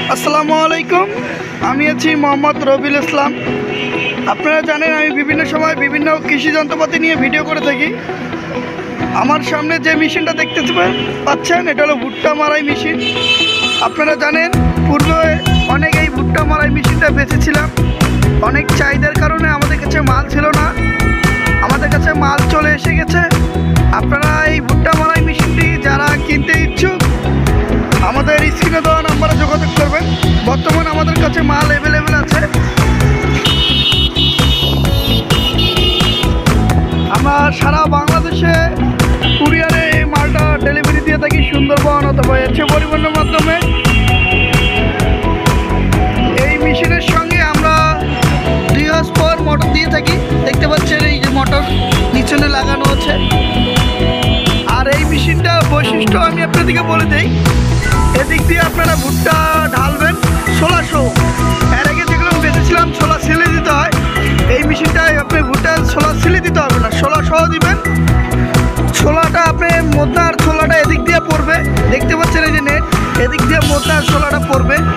আসসালামু আলাইকুম। আমি আছি মোহাম্মদ রবিউল ইসলাম। আপনারা জানেন আমি বিভিন্ন সময় বিভিন্ন কৃষি যন্ত্রপাতি নিয়ে ভিডিও করে থাকি। আমার সামনে যে মেশিনটা দেখতে পাচ্ছেন এটা হলো ভুট্টা মারাই মেশিন। আপনারা জানেন পূর্বে অনেক এই ভুট্টা মারাই মেশিনটা বেচেছিলাম, অনেক চাহিদার কারণে আমাদের কাছে মাল ছিল না। আমাদের কাছে মাল চলে এসে গেছে। আপনারা এই ভুট্টা মারাই মেশিনটি যারা কিনতে ইচ্ছুক আমাদের স্ক্রিনে দেওয়া নাম্বারে যোগাযোগ করবেন। বর্তমানে আমাদের কাছে মাল অ্যাভেলেবেল আছে। আমরা সারা বাংলাদেশে কুরিয়ারে এই মালটা ডেলিভারি দিয়ে থাকি, সুন্দরবন অথবা এসে পরিবহনের মাধ্যমে। এই মেশিনের সঙ্গে আমরা 2 হর্স পাওয়ার মোটর দিয়ে থাকি। দেখতে পাচ্ছেন এই যে মোটর নিচনে লাগানো আছে। আর এই মেশিনটা বৈশিষ্ট্য আমি আপনাদেরকে বলে দিই। এদিক দিয়ে আপনারা ভুট্টা ঢালবেন 1600। এর আগে যেগুলো বেঁচেছিলাম 16 সিলে দিতে হয়, এই মেশিনটায় আপনি ভুট্টা 16 সিলে দিতে হবে না, 16 দিবেন। 16টা আপনি মোদ্দার 16টা এদিক দিয়ে পড়বে। দেখতে পাচ্ছেন এই যে নেট, এদিক দিয়ে মোদ্দার 16টা পড়বে।